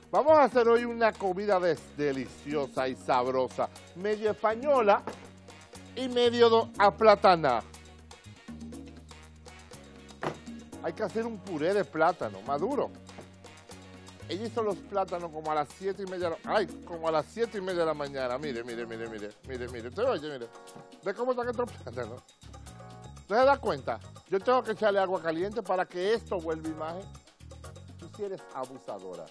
Vamos a hacer hoy una comida deliciosa y sabrosa, medio española y medio aplatanada. Hay que hacer un puré de plátano maduro. Ella hizo los plátanos como a las 7:30 como a las 7:30 de la mañana. Mire. ¿Usted oye, mire? ¿Ve cómo están estos plátanos? ¿Usted se da cuenta? Yo tengo que echarle agua caliente para que esto vuelva imagen. Tú sí eres abusadora.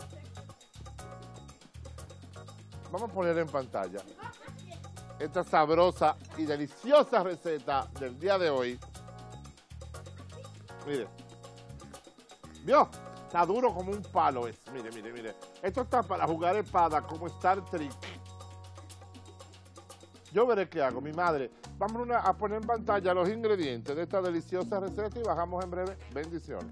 Vamos a poner en pantalla esta sabrosa y deliciosa receta del día de hoy. Mire. ¿Vio? Está duro como un palo. Mire. Esto está para jugar espada como Star Trek. Yo veré qué hago, mi madre. Vamos a poner en pantalla los ingredientes de esta deliciosa receta y bajamos en breve. Bendiciones.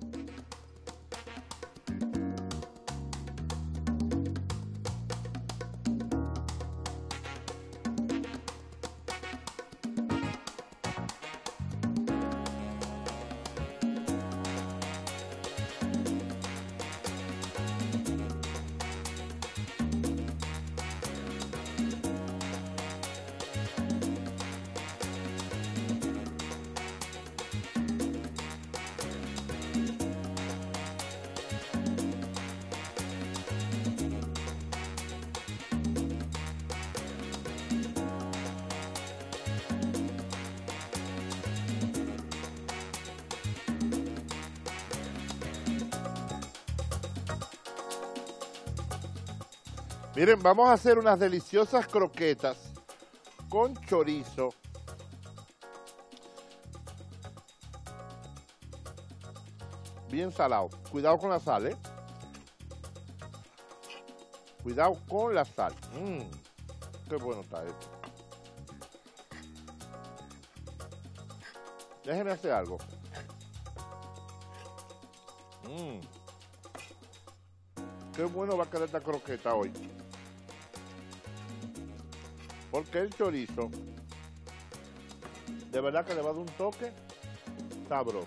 Miren, vamos a hacer unas deliciosas croquetas con chorizo. Bien salado. Cuidado con la sal, ¿eh? Cuidado con la sal. Qué bueno está esto. Déjenme hacer algo. Qué bueno va a quedar esta croqueta hoy. Porque el chorizo, de verdad que le va a dar un toque sabroso.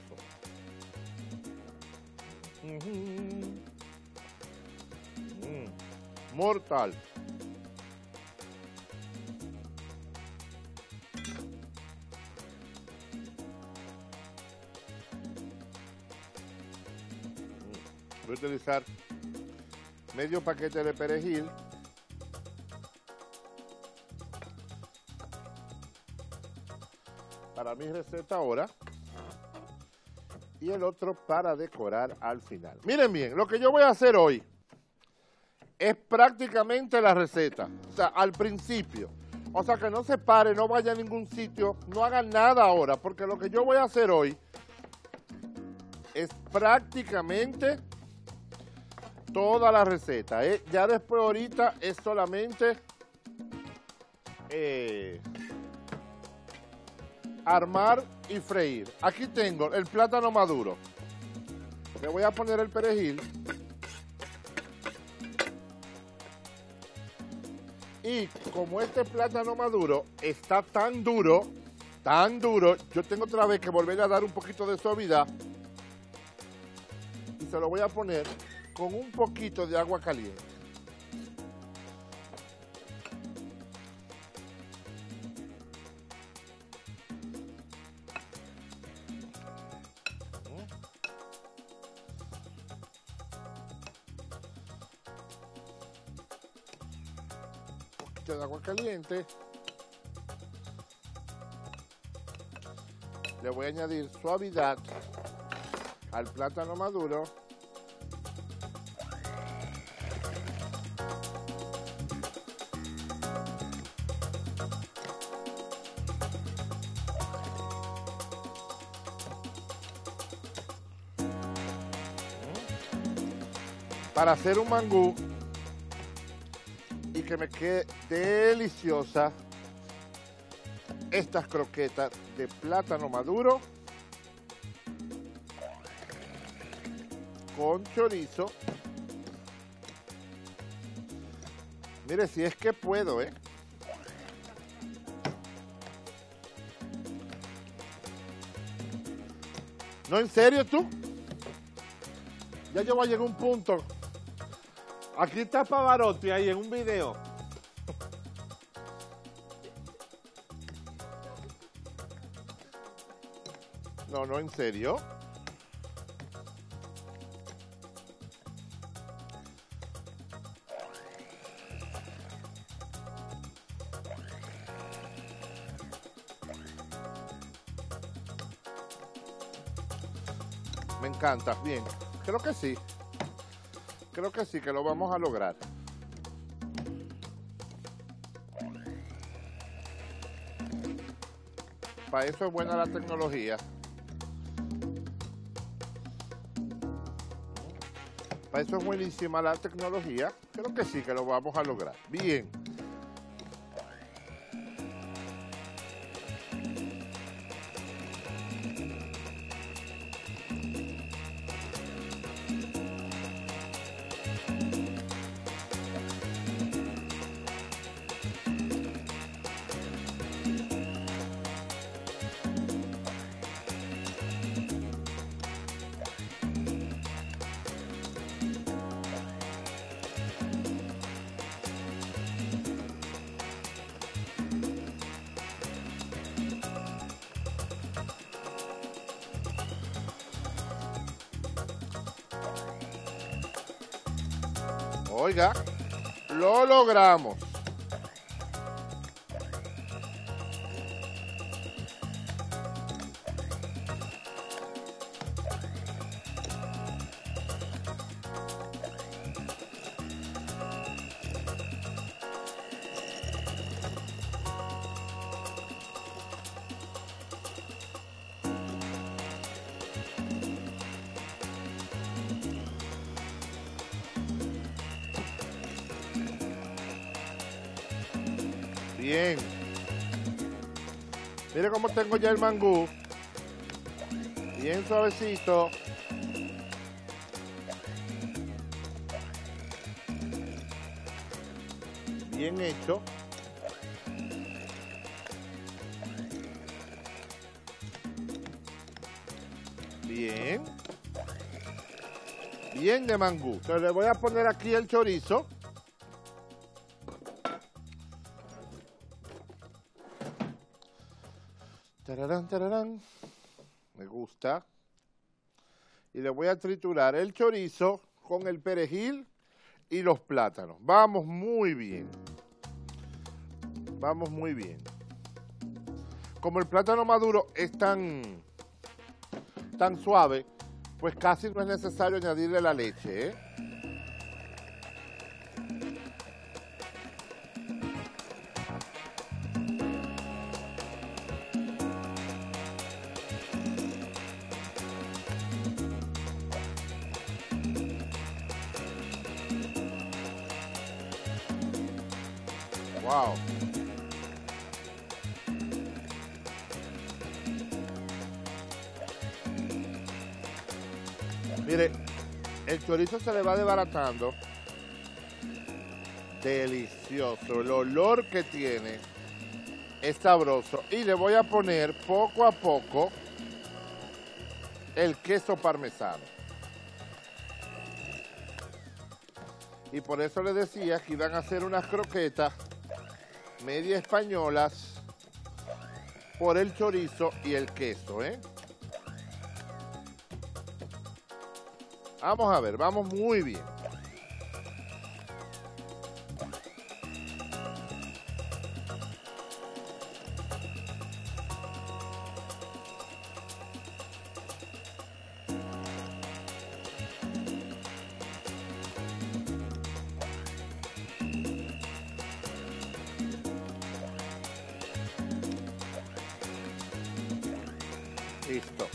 Mortal. Voy a utilizar medio paquete de perejil. Para mi receta ahora. Y el otro para decorar al final. Miren bien, lo que yo voy a hacer hoy es prácticamente la receta. O sea, al principio. O sea, que no se pare, no vaya a ningún sitio, no hagan nada ahora. Porque lo que yo voy a hacer hoy es prácticamente toda la receta. Ya después ahorita es solamente armar y freír. Aquí tengo el plátano maduro. Le voy a poner el perejil. Y como este plátano maduro está tan duro, yo tengo otra vez que volver a dar un poquito de suavidad. Y se lo voy a poner con un poquito de agua caliente. De agua caliente. Le voy a añadir suavidad al plátano maduro. Para hacer un mangú y que me quede deliciosa estas croquetas de plátano maduro con chorizo. Mire, si es que puedo, ¿No, en serio tú? Ya yo voy a llegar a un punto Aquí está Pavarotti ahí en un video. No, no, en serio. Me encanta, bien. Creo que sí. Creo que sí, que lo vamos a lograr. Para eso es buena la tecnología. Para eso es buenísima la tecnología. Creo que sí, que lo vamos a lograr. Bien. Oiga, lo logramos. Bien. Mire cómo tengo ya el mangú. Bien suavecito. Bien hecho. Bien. Bien de mangú. Entonces le voy a poner aquí el chorizo. Tararán, tararán. Me gusta. Y le voy a triturar el chorizo con el perejil y los plátanos. Vamos muy bien. Vamos muy bien. Como el plátano maduro es tan suave, pues casi no es necesario añadirle la leche, ¿eh? Wow. Mire, el chorizo se le va desbaratando. Delicioso. El olor que tiene es sabroso. Y le voy a poner poco a poco el queso parmesano. Y por eso les decía que iban a hacer unas croquetas media españolas por el chorizo y el queso, ¿eh? Vamos a ver, vamos muy bien. Listo.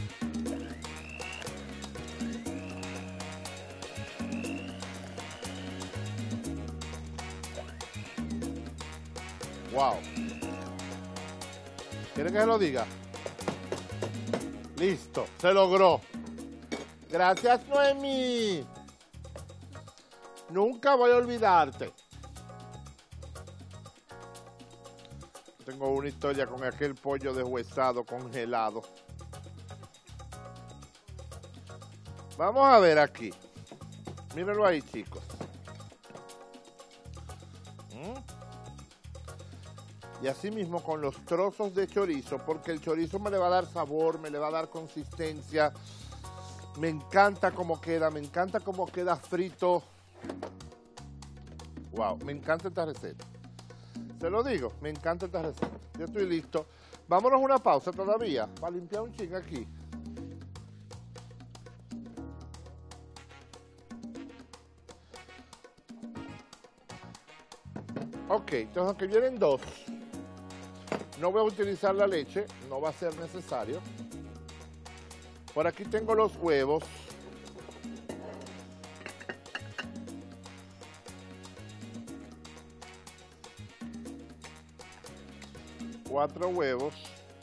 Wow. ¿Quieren que se lo diga? Listo, se logró. Gracias, Noemí. Nunca voy a olvidarte. Tengo una historia con aquel pollo deshuesado congelado. Vamos a ver aquí. Mírenlo ahí, chicos. Y así mismo con los trozos de chorizo, porque el chorizo me le va a dar sabor, me le va a dar consistencia. Me encanta cómo queda frito. Wow, me encanta esta receta. Se lo digo, me encanta esta receta. Yo estoy listo. Vámonos a una pausa todavía, para limpiar un ching aquí. Ok, entonces aunque vienen dos, no voy a utilizar la leche, no va a ser necesario. Por aquí tengo los huevos. Cuatro huevos.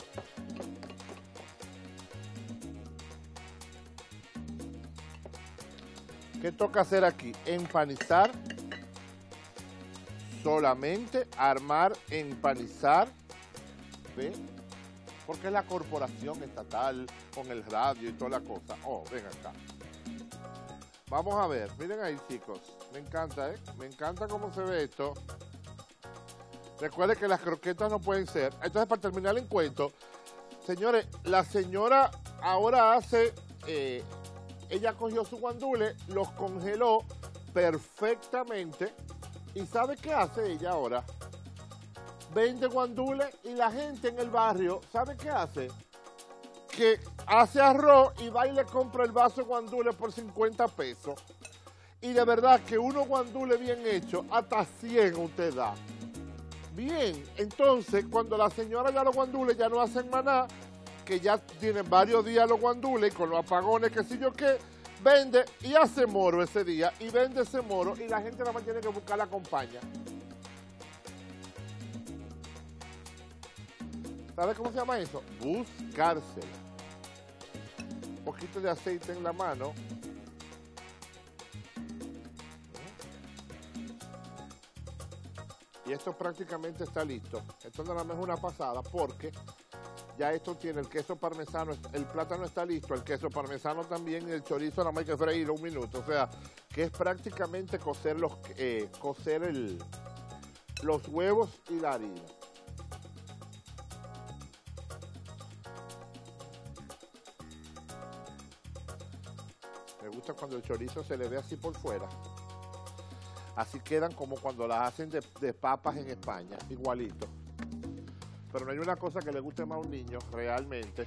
¿Qué toca hacer aquí? Empanizar. Solamente armar, empanizar. ¿Ve? Porque es la corporación estatal con el radio y toda la cosa. Oh, ven acá. Vamos a ver. Miren ahí, chicos. Me encanta, ¿eh? Me encanta cómo se ve esto. Recuerden que las croquetas no pueden ser. Entonces, para terminar el cuento, señores, la señora ahora hace... ella cogió su guandule, los congeló perfectamente. ¿Y sabe qué hace ella ahora? Vende guandules y la gente en el barrio, ¿sabe qué hace? Que hace arroz y va y le compra el vaso de guandules por 50 pesos. Y de verdad que unos guandules bien hechos, hasta 100 usted da. Bien, entonces cuando la señora ya los guandules ya no hacen maná, que ya tienen varios días los guandules con los apagones, que sé yo qué, vende y hace moro ese día y vende ese moro y la gente nada más tiene que buscar la compañía. ¿Sabe cómo se llama eso? Buscársela. Un poquito de aceite en la mano. Y esto prácticamente está listo. Esto nada más es una pasada porque ya esto tiene el queso parmesano, el plátano está listo, el queso parmesano también y el chorizo nada más hay que freírlo 1 minuto. O sea, que es prácticamente cocer los huevos y la harina. Me gusta cuando el chorizo se le ve así por fuera. Así quedan como cuando las hacen de papas en España, igualito. Pero no hay una cosa que le guste más a un niño, realmente.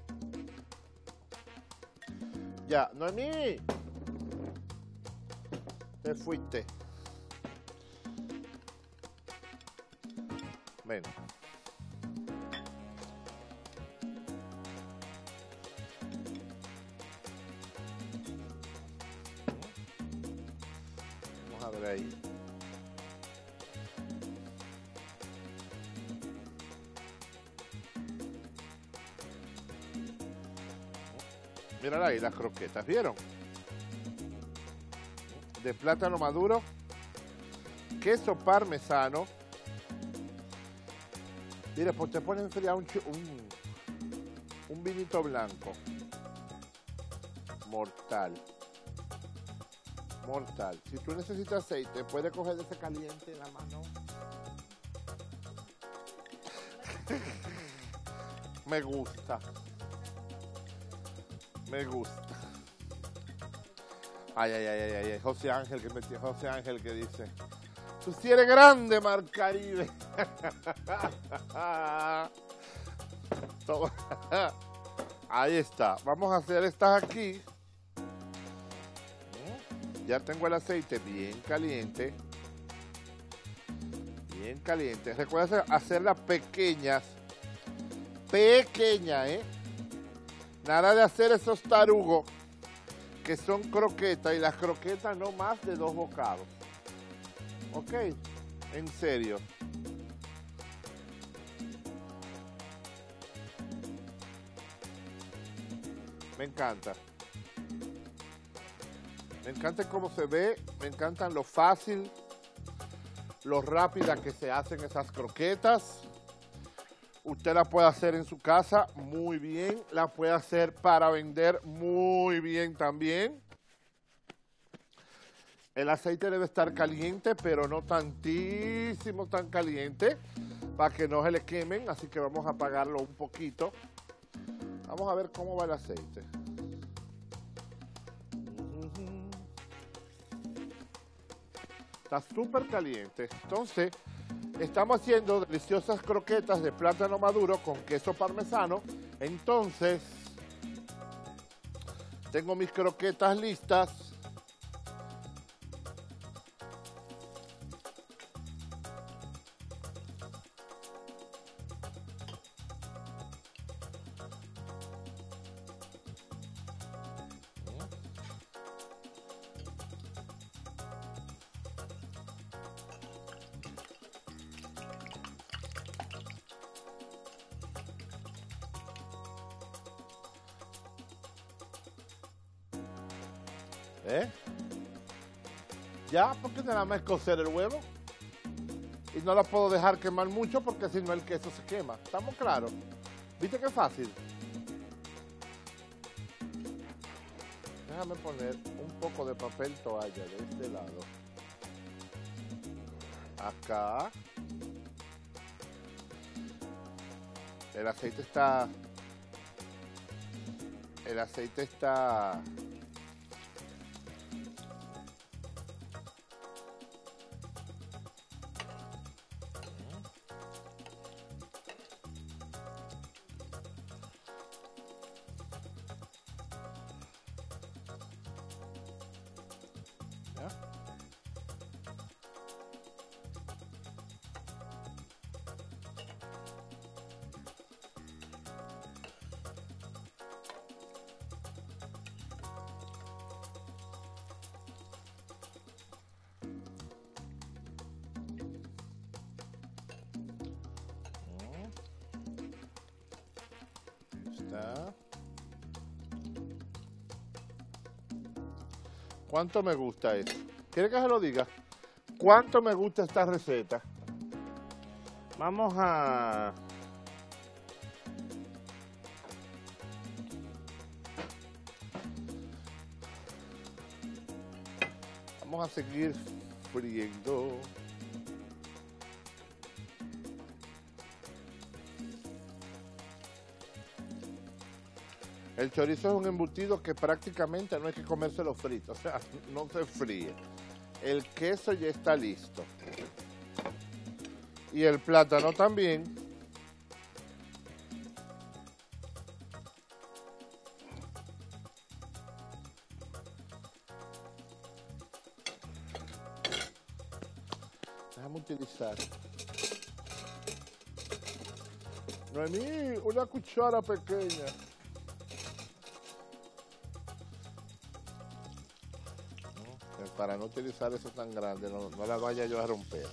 Ya, Noemí. Te fuiste. Ven. Vamos a ver ahí. Miren ahí las croquetas, ¿vieron? De plátano maduro, queso parmesano. Mire, pues te ponen enfriar un vinito blanco. Mortal. Mortal. Si tú necesitas aceite, puedes coger de ese caliente en la mano. Me gusta. Me gusta. Ay, ay, ay, ay, ay. José Ángel que dice, tú sí eres grande, Mar Caribe. Ahí está. Vamos a hacer estas aquí. Ya tengo el aceite bien caliente. Bien caliente. Recuerda hacerlas pequeñas. Pequeñas, ¿eh? Nada de hacer esos tarugos que son croquetas y las croquetas no más de 2 bocados. ¿Ok? En serio. Me encanta. Me encanta cómo se ve, me encantan lo fácil, lo rápida que se hacen esas croquetas. Usted la puede hacer en su casa muy bien, la puede hacer para vender muy bien también. El aceite debe estar caliente, pero no tantísimo tan caliente, para que no se le quemen, así que vamos a apagarlo un poquito. Vamos a ver cómo va el aceite. Está súper caliente. Entonces, estamos haciendo deliciosas croquetas de plátano maduro con queso parmesano. Entonces, tengo mis croquetas listas. Ya, porque nada más es cocer el huevo. Y no lo puedo dejar quemar mucho porque si no el queso se quema. ¿Estamos claros? ¿Viste qué fácil? Déjame poner un poco de papel toalla de este lado. Acá. El aceite está... ¿Cuánto me gusta esto? ¿Quiere que se lo diga? ¿Cuánto me gusta esta receta? Vamos a... Vamos a seguir friendo. El chorizo es un embutido que prácticamente no hay que comérselo frito, o sea, no se fríe. El queso ya está listo. Y el plátano también. Déjame utilizar. Noemí, una cuchara pequeña. Para no utilizar eso tan grande, no la vaya yo a romper.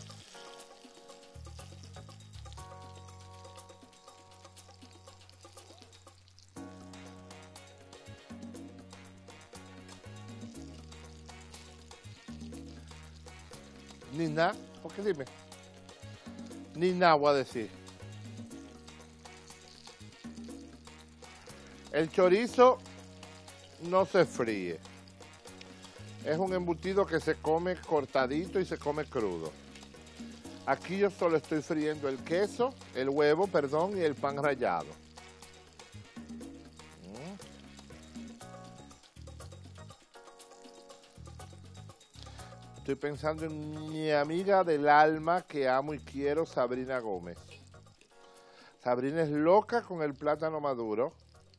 Ni nada, ¿por qué dime? Ni nada voy a decir. El chorizo no se fríe. Es un embutido que se come cortadito y se come crudo. Aquí yo solo estoy friendo el queso, el huevo, perdón, y el pan rallado. Estoy pensando en mi amiga del alma que amo y quiero, Sabrina Gómez. Sabrina es loca con el plátano maduro.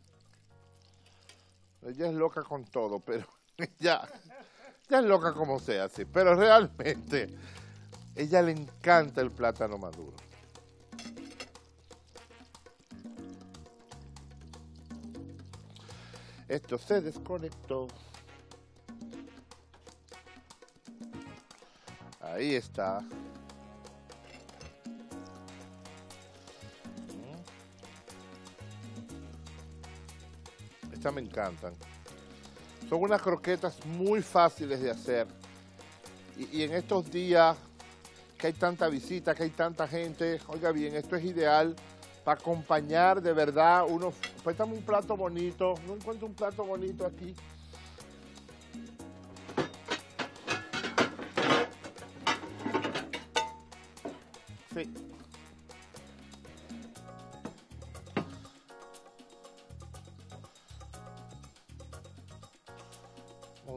Ella es loca con todo, pero ya es loca como sea, sí. Pero realmente, ella le encanta el plátano maduro. Esto se desconectó. Ahí está. Estas me encantan. Son unas croquetas muy fáciles de hacer. Y en estos días que hay tanta visita, que hay tanta gente, oiga bien, esto es ideal para acompañar de verdad uno. Préstame un plato bonito. No encuentro un plato bonito aquí. Sí.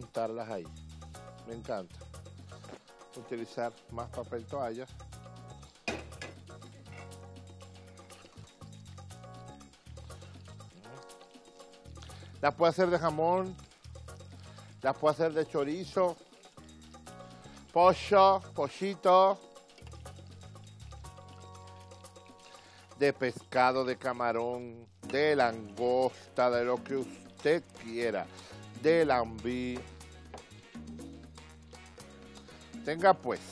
untarlas ahí. Me encanta. Utilizar más papel toalla. Las puedo hacer de jamón, las puedo hacer de chorizo, pollo, pollito, de pescado, de camarón, de langosta, de lo que usted quiera, de lambí. Tenga pues,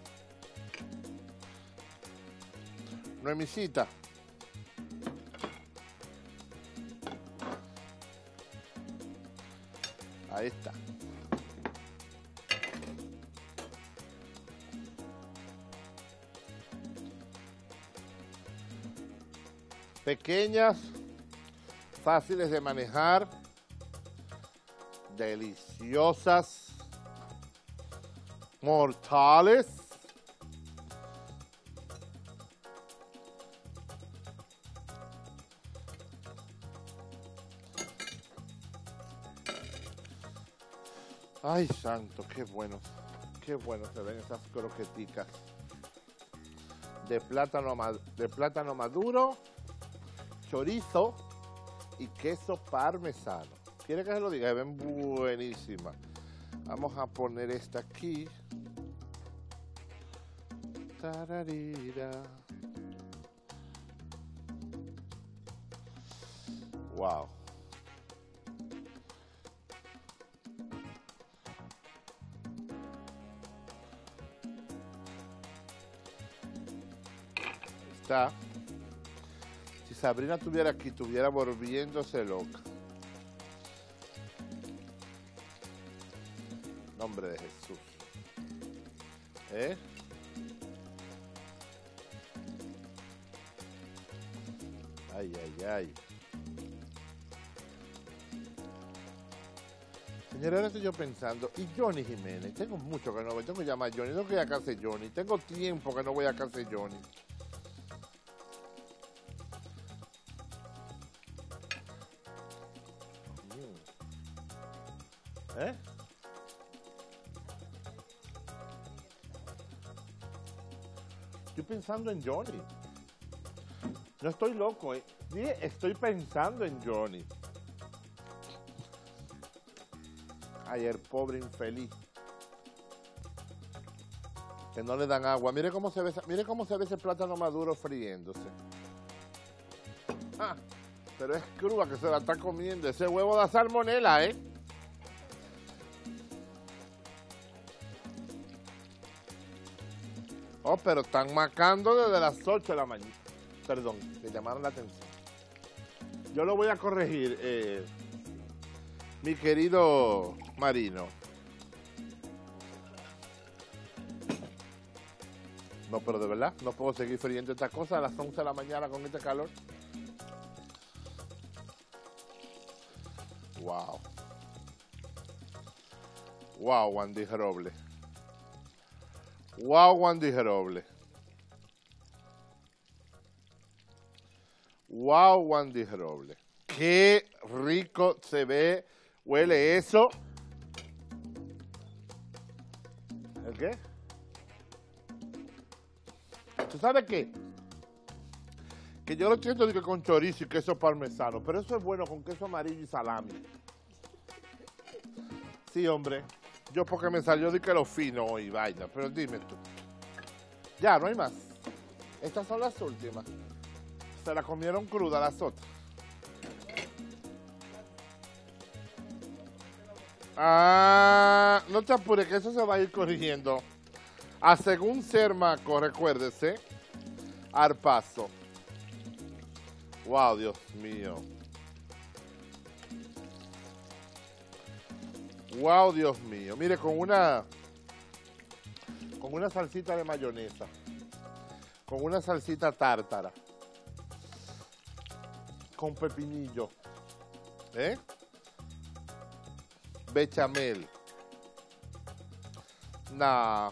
nuemicita. Ahí está. Pequeñas, fáciles de manejar, deliciosas, mortales. Ay, santo, qué bueno se ven esas croqueticas de plátano maduro, chorizo y queso parmesano. ¿Quiere que se lo diga? Se ven buenísimas. Vamos a poner esta aquí. Tararira. Wow. Está. Si Sabrina estuviera aquí, estuviera volviéndose loca. Nombre de Jesús. Ay, ay, ay. Señora, ahora estoy yo pensando, y Johnny Jiménez, tengo mucho que no voy, tengo que llamar a Johnny, tengo que ir a casa de Johnny, tengo tiempo que no voy a casa de Johnny. Estoy pensando en Johnny. No estoy loco, Dije, estoy pensando en Johnny. Ay, el pobre infeliz. Que no le dan agua. Mire cómo se ve ese plátano maduro friéndose. Ah, pero es cruda que se la está comiendo. Ese huevo da salmonela, Oh, pero están macando desde las 8 de la mañana. Perdón, me llamaron la atención. Yo lo voy a corregir, mi querido Marino. No, pero de verdad, no puedo seguir friendo esta cosa a las 11 de la mañana con este calor. Wow. Wow, Wandy Roble. Wow, Wandy Roble. Wow, Wandy Roble. Qué rico se ve, huele eso. ¿El qué? ¿Tú sabes qué? Que yo lo siento con chorizo y queso parmesano, pero eso es bueno con queso amarillo y salami. Sí, hombre. Yo porque me salió de que lo fino hoy, vaina, pero dime tú. Ya, no hay más. Estas son las últimas. Se la comieron cruda las otras. Ah, no te apures, que eso se va a ir corrigiendo. A según Sermaco, recuérdese, al paso. Wow, Dios mío. Wow, Dios mío. Mire, con una salsita de mayonesa. Con una salsita tártara. Con pepinillo. Bechamel. Nah.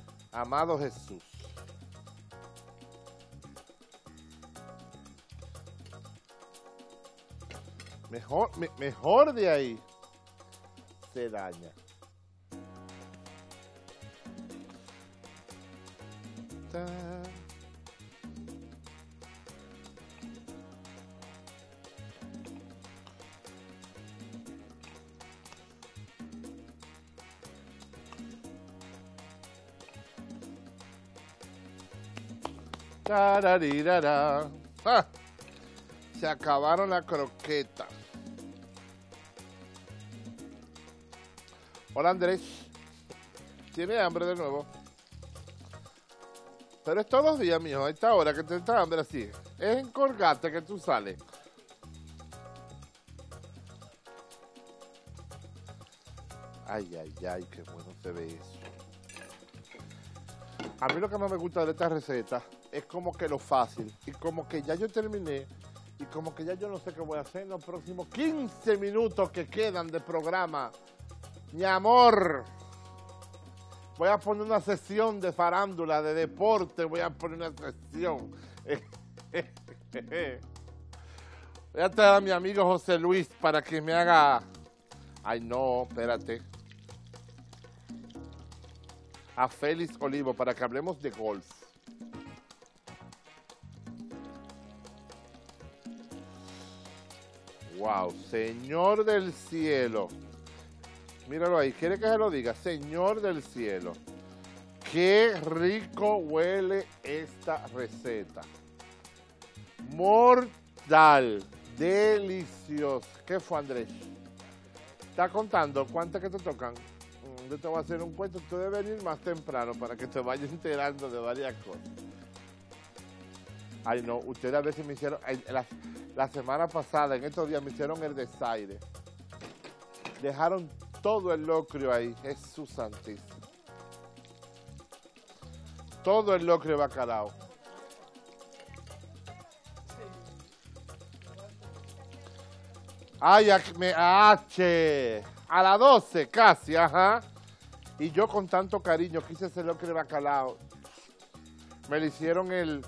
Amado Jesús. Mejor de ahí se daña. Ta. Tararirara. ¡Ah! Se acabaron las croquetas. Hola Andrés. ¿Tiene hambre de nuevo? Pero es todos los días, mijo. A esta hora que te entra hambre así. Es en Colgate que tú sales. Ay, ay, ay, qué bueno se ve eso. A mí lo que más me gusta de esta receta es como que lo fácil. Y como que ya yo terminé. Y como que ya yo no sé qué voy a hacer en los próximos 15 minutos que quedan de programa. Mi amor. Voy a poner una sesión de farándula, de deporte. Voy a poner una sesión. Voy a traer a mi amigo José Luis para que me haga... Ay, no, espérate. A Félix Olivo para que hablemos de golf. Wow, Señor del cielo. Míralo ahí, ¿quiere que se lo diga? Señor del cielo. Qué rico huele esta receta. Mortal, delicioso. ¿Qué fue, Andrés? ¿Está contando cuántas que te tocan? Yo te voy a hacer un cuento, tú debes venir más temprano para que te vayas enterando de varias cosas. Ay, no, ustedes a veces me hicieron, la semana pasada, en estos días me hicieron el desaire. Dejaron todo el locrio ahí, Jesús santísimo. Todo el locrio bacalao. Ay, a las 12 casi, ajá. Y yo con tanto cariño quise hacer locrio de bacalao. Me le hicieron el...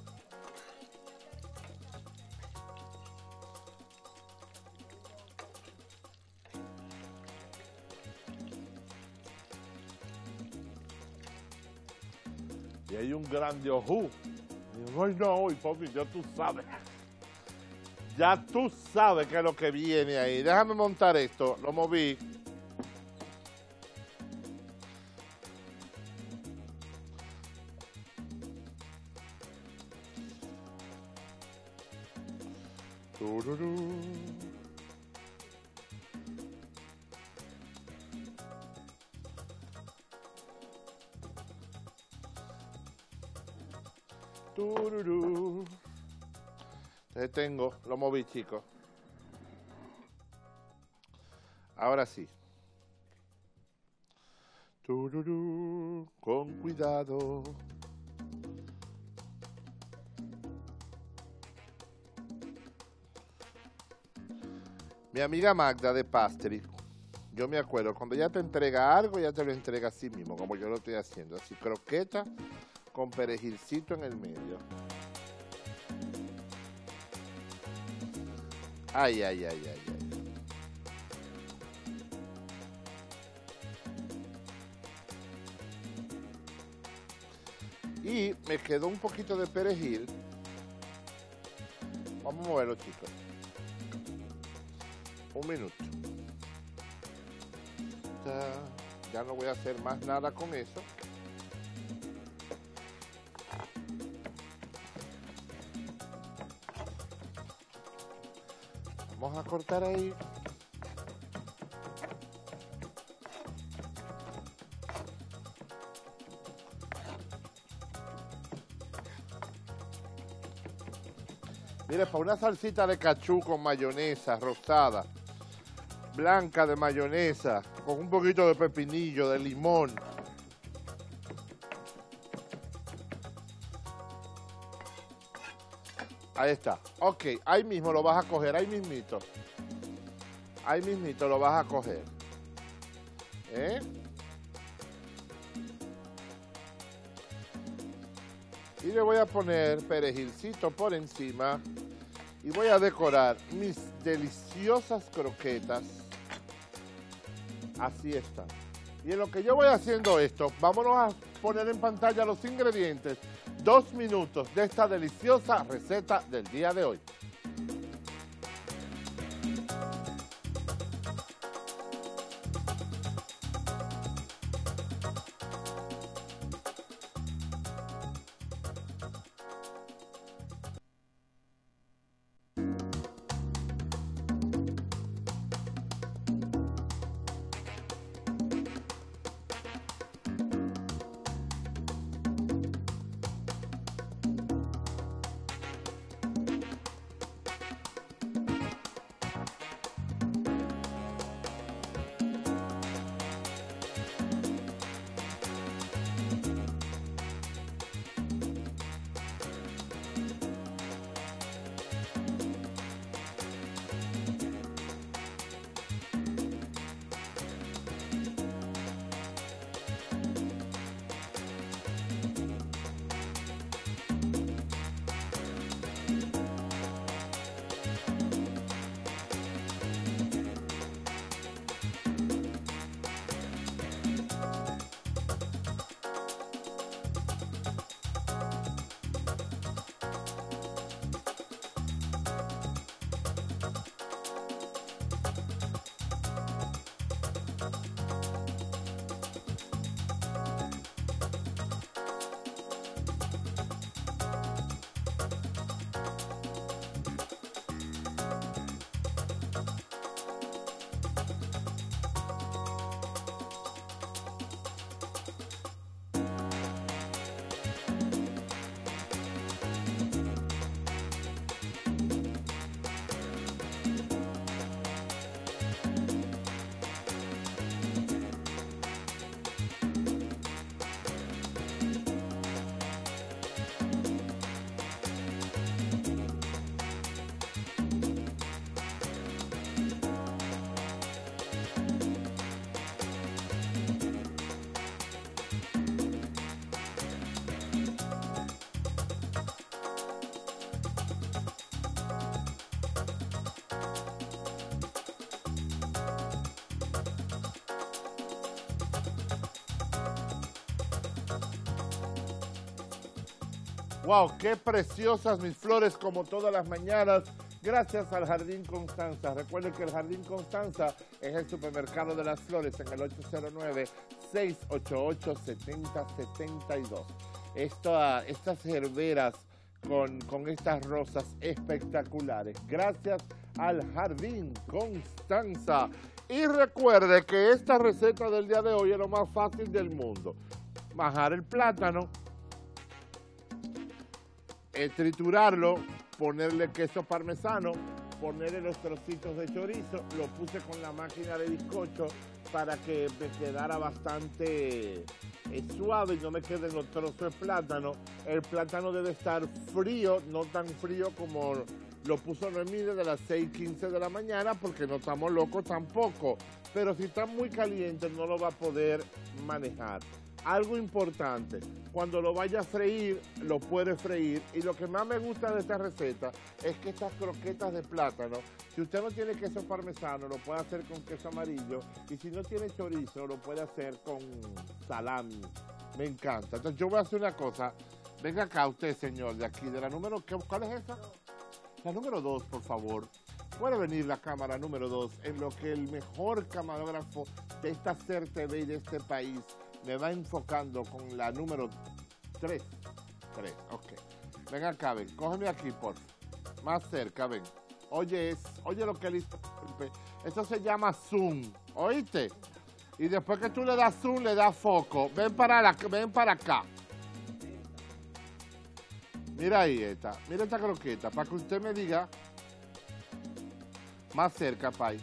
Y hay un grande ojú. Ay, no, papi, ya tú sabes. Ya tú sabes qué es lo que viene ahí. Déjame montar esto. Lo moví. Tururú. Tururú. Tengo, lo moví, chicos. Ahora sí. Tururú, con cuidado. Mi amiga Magda de Pastry, yo me acuerdo, cuando ella te entrega algo, ella te lo entrega así mismo, como yo lo estoy haciendo. Así, croqueta con perejilcito en el medio. Ay, ay, ay, ay, ay. Y me quedó un poquito de perejil. Vamos a moverlo, chicos. Un minuto. Ya no voy a hacer más nada con eso. Vamos a cortar ahí. Mire, para una salsita de cachú con mayonesa rosada, blanca de mayonesa, con un poquito de pepinillo, de limón. Ahí está. Ok, ahí mismo lo vas a coger, ahí mismito. Ahí mismito lo vas a coger. Y le voy a poner perejilcito por encima. Y voy a decorar mis deliciosas croquetas. Así están. Y en lo que yo voy haciendo esto, vámonos a poner en pantalla los ingredientes. 2 minutos de esta deliciosa receta del día de hoy. ¡Wow! ¡Qué preciosas mis flores como todas las mañanas! Gracias al Jardín Constanza. Recuerden que el Jardín Constanza es el supermercado de las flores en el 809-688-7072. Estas herberas con estas rosas espectaculares. Gracias al Jardín Constanza. Y recuerde que esta receta del día de hoy es lo más fácil del mundo. Majar el plátano, triturarlo, ponerle queso parmesano, ponerle los trocitos de chorizo. Lo puse con la máquina de bizcocho para que me quedara bastante suave y no me queden los trozos de plátano. El plátano debe estar frío, no tan frío como lo puso Noemí desde las 6:15 de la mañana, porque no estamos locos tampoco. Pero si está muy caliente no lo va a poder manejar. Algo importante, cuando lo vaya a freír, lo puede freír. Y lo que más me gusta de esta receta es que estas croquetas de plátano, si usted no tiene queso parmesano, lo puede hacer con queso amarillo. Y si no tiene chorizo, lo puede hacer con salami. Me encanta. Entonces yo voy a hacer una cosa. Venga acá usted, señor, de aquí, de la número... ¿Cuál es esa? La número 2, por favor. Puede venir la cámara número 2, en lo que el mejor camarógrafo de esta CERTV y de este país me va enfocando con la número 3. 3, ok. Venga acá, ven. Cógeme aquí, por favor. Más cerca, ven. Oye lo que él hizo. Eso se llama zoom. ¿Oíste? Y después que tú le das zoom, le das foco. Ven para acá. Mira ahí esta. Mira esta croqueta. Para que usted me diga. Más cerca, Pai.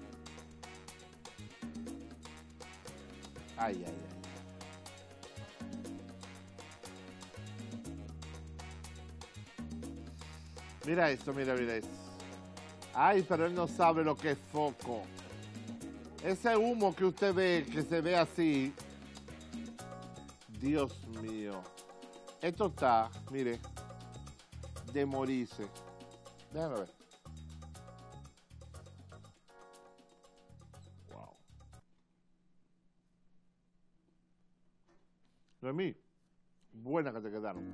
Ay. Mira esto, mira esto. Ay, pero él no sabe lo que es foco. Ese humo que usted ve, que se ve así. Dios mío. Esto está, mire, de morirse. Déjame ver. Noemí, buenas que te quedaron.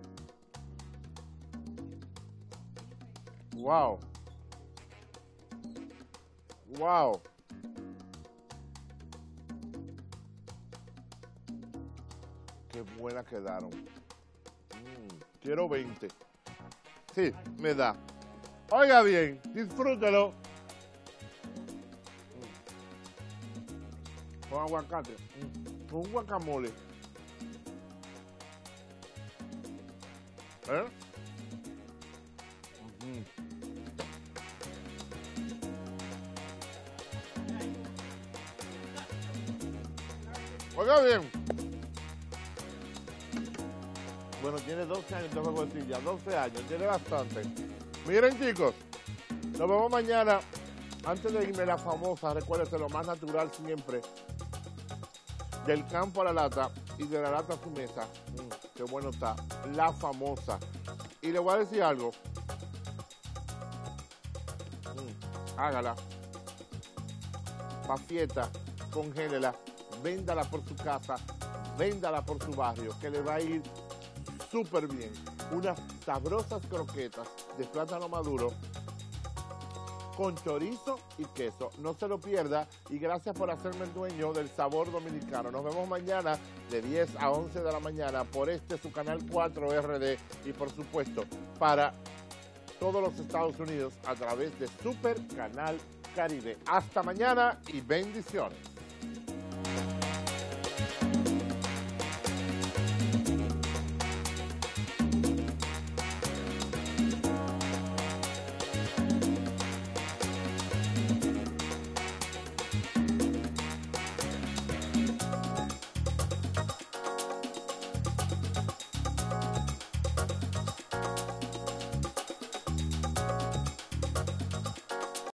Wow. Wow. Qué buenas quedaron. Quiero 20. Sí, me da. Oiga bien, disfrútelo. Con aguacate. Con un guacamole. ¿Eh? Oiga bien. Bueno, tiene 12 años de juegotilla, 12 años, tiene bastante. Miren, chicos, nos vemos mañana. Antes de irme, la famosa, recuérdense, lo más natural siempre. Del campo a la lata y de la lata a su mesa. Qué bueno está. La famosa. Y le voy a decir algo. Hágala. Pa' fiesta, congélela, véndala por su casa, véndala por su barrio, que le va a ir súper bien. Unas sabrosas croquetas de plátano maduro con chorizo y queso. No se lo pierda y gracias por hacerme el dueño del sabor dominicano. Nos vemos mañana de 10 a 11 de la mañana por su canal 4 RD y por supuesto para todos los Estados Unidos a través de Super Canal Caribe. Hasta mañana y bendiciones.